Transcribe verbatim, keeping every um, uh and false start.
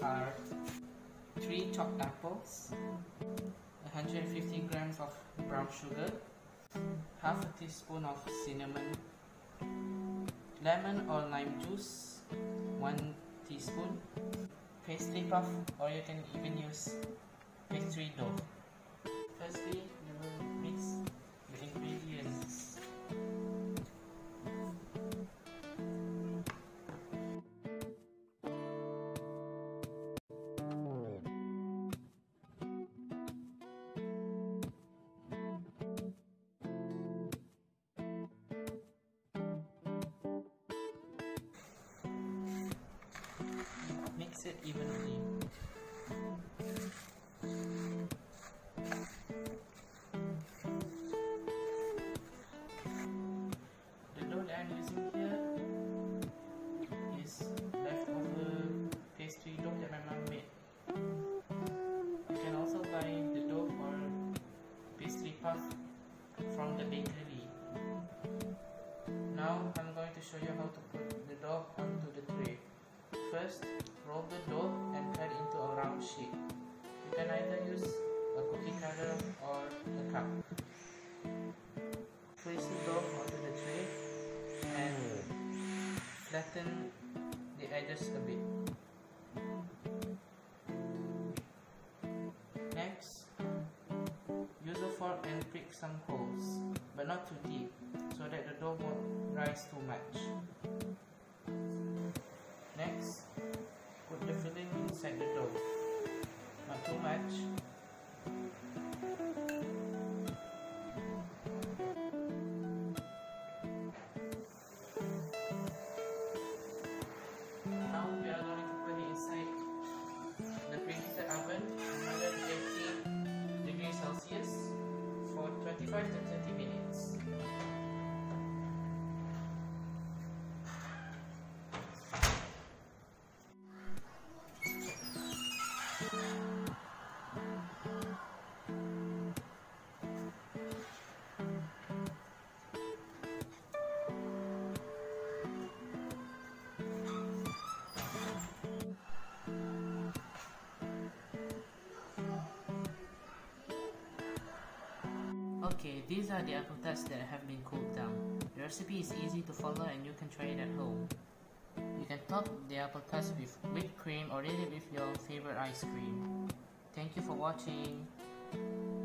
are three chopped apples, one hundred fifty grams of brown sugar, half a teaspoon of cinnamon, lemon or lime juice, one teaspoon, pastry puff, or you can even use pastry dough. Firstly, we will mix the ingredients. Mix it evenly. The dough that I'm using here is leftover pastry dough that my mom made. You can also buy the dough or pastry puff from the bakery. Now I'm going to show you how to put the dough onto the tray. First, roll the dough and cut into a round shape. You can either use a cookie cutter or a cup. Place the dough onto the tray and flatten the edges a bit. Next, use a fork and prick some holes, but not too deep, so that the dough won't rise too much. Next, put the filling inside the dough, not too much. Now we are going to put it inside the preheated oven at one hundred eighty degrees Celsius for twenty-five to thirty minutes. Okay, these are the apple tarts that have been cooled down. The recipe is easy to follow and you can try it at home. You can top the apple tarts with whipped cream or eat it with your favorite ice cream. Thank you for watching.